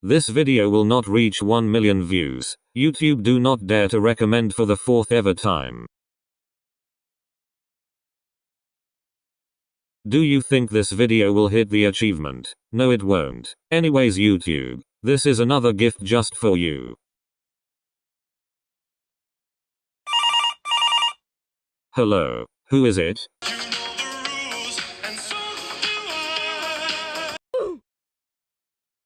This video will not reach 1 million views. YouTube do not dare to recommend for the 4th ever time. Do you think this video will hit the achievement? No, it won't. Anyways, YouTube, this is another gift just for you. Hello, who is it?